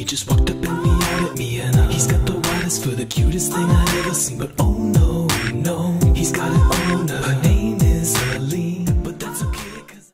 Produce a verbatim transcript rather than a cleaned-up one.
just walked up and meowed at me, and uh, he's got the widest for the cutest thing I've ever seen. But oh